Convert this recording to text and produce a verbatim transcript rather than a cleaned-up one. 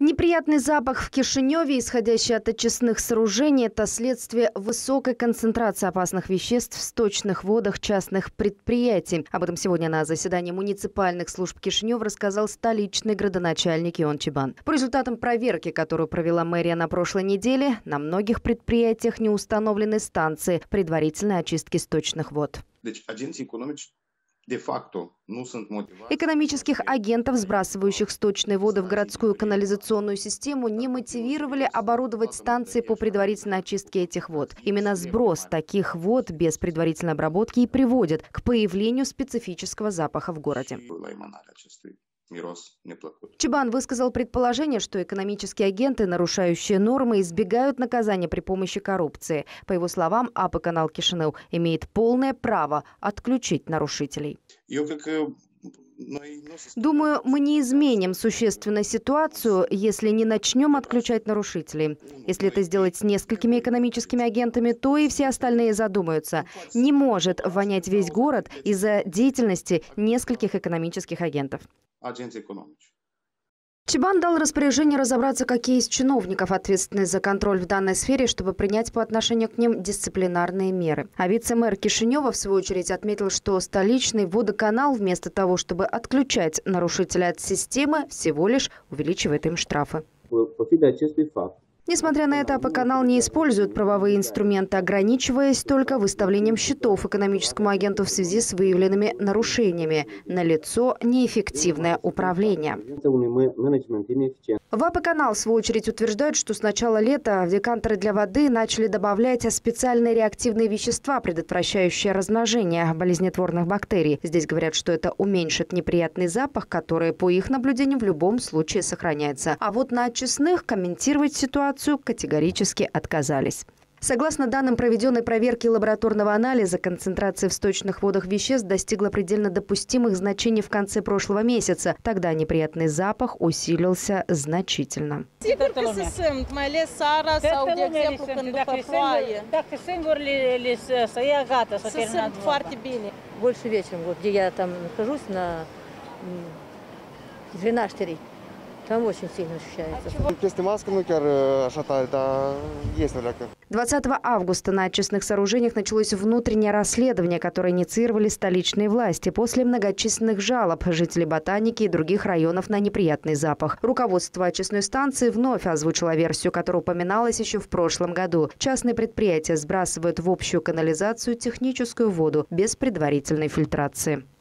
Неприятный запах в Кишиневе, исходящий от очистных сооружений, это следствие высокой концентрации опасных веществ в сточных водах частных предприятий. Об этом сегодня на заседании муниципальных служб Кишинева рассказал столичный градоначальник Ион Чибан. По результатам проверки, которую провела мэрия на прошлой неделе, на многих предприятиях не установлены станции предварительной очистки сточных вод. Экономических агентов, сбрасывающих сточные воды в городскую канализационную систему, не мотивировали оборудовать станции по предварительной очистке этих вод. Именно сброс таких вод без предварительной обработки и приводит к появлению специфического запаха в городе. Чибан высказал предположение, что экономические агенты, нарушающие нормы, избегают наказания при помощи коррупции. По его словам, АП «Канал Кишинев» имеет полное право отключить нарушителей. Думаю, мы не изменим существенно ситуацию, если не начнем отключать нарушителей. Если это сделать с несколькими экономическими агентами, то и все остальные задумаются. Не может вонять весь город из-за деятельности нескольких экономических агентов. Чибан дал распоряжение разобраться, какие из чиновников ответственны за контроль в данной сфере, чтобы принять по отношению к ним дисциплинарные меры. А вице-мэр Кишинева, в свою очередь, отметил, что столичный водоканал вместо того, чтобы отключать нарушителя от системы, всего лишь увеличивает им штрафы. Несмотря на это, АП «Канал» не использует правовые инструменты, ограничиваясь только выставлением счетов экономическому агенту в связи с выявленными нарушениями. Налицо неэффективное управление. В АП «Канал», в свою очередь, утверждают, что с начала лета в декантеры для воды начали добавлять специальные реактивные вещества, предотвращающие размножение болезнетворных бактерий. Здесь говорят, что это уменьшит неприятный запах, который, по их наблюдениям, в любом случае сохраняется. А вот на очистных комментировать ситуацию категорически отказались. Согласно данным проведенной проверки лабораторного анализа, концентрация в сточных водах веществ достигла предельно допустимых значений в конце прошлого месяца. Тогда неприятный запах усилился значительно. Больше вечером, вот, где я там нахожусь, на двенадцать, там очень сильно ощущается. двадцатого августа на очистных сооружениях началось внутреннее расследование, которое инициировали столичные власти после многочисленных жалоб жителей Ботаники и других районов на неприятный запах. Руководство очистной станции вновь озвучило версию, которая упоминалась еще в прошлом году. Частные предприятия сбрасывают в общую канализацию техническую воду без предварительной фильтрации.